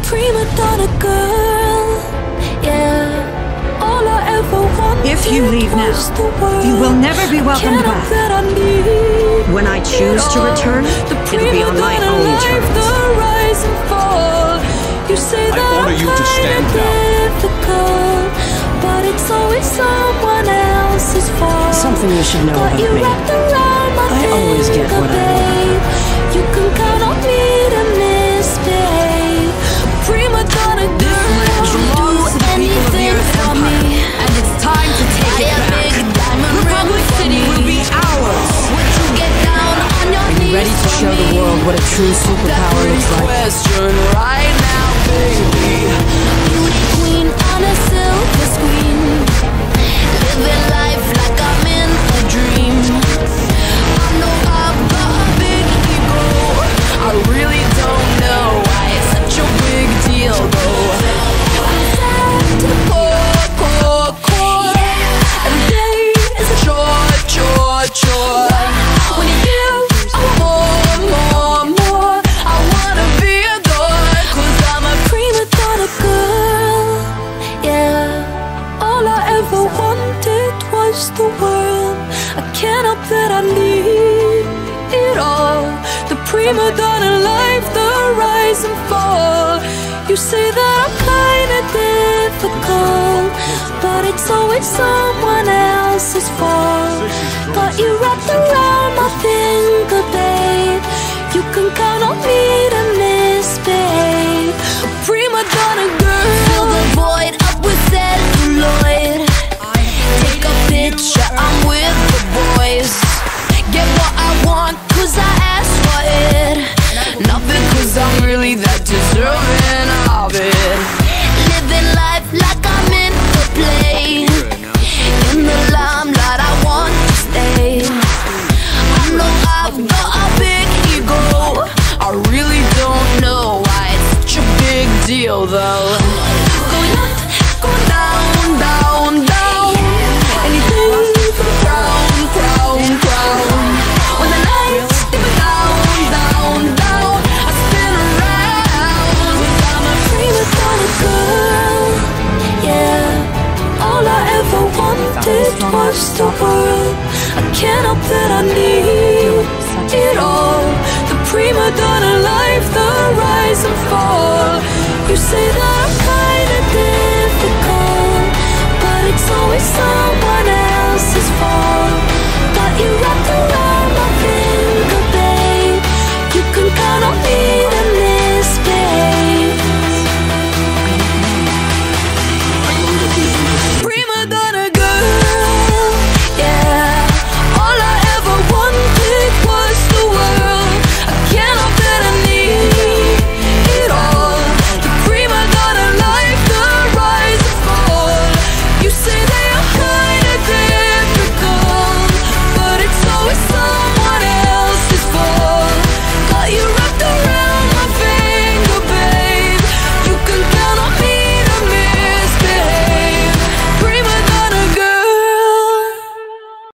prima donna girl, yeah. All I ever wanted. If you leave now, you will never be welcomed back. When I choose to return, it'll be on my own terms. I order you to stand down. But it's always someone else's fault. Something you should know about me. I always get what I want. You can count on me to misbehave. Prima donna girl, do anything for me. And it's time to take it back. Republic City will be ours. Would you get down on your Are you ready to show the world what a true superpower looks like? Question right now, baby. Beauty queen on a silver screen, living life like I'm in a dream. I know I've got a big ego. I really don't know why it's such a big deal, though. I'm sad to the core, and day is a chore. When you give, I want more. I wanna be adored, 'cause I'm a prima donna girl, yeah. All I ever wanted was the world. I can't help that I need it all. The prima donna life, the rise and fall. You say that I'm kinda difficult, but it's always someone else's fault. Got you wrapped around my finger, babe. You can count on me to misbehave. A prima donna girl, fill the void up with celluloid. Take a picture, I'm with the boys. Get what I want, 'cause I asked for it. Not because I'm really that deserving of it. Living life like I'm in the play. In the limelight, I want to stay. I know I've got a big ego. I really don't know why it's such a big deal, though. Going up, going Down, down, down. Anything for the crown, crown, crown. When the lights dip down, down, down, I spin around. I'm a prima donna girl, yeah. All I ever wanted was the world. I can't help that I need it all. The prima donna life, the rise and fall.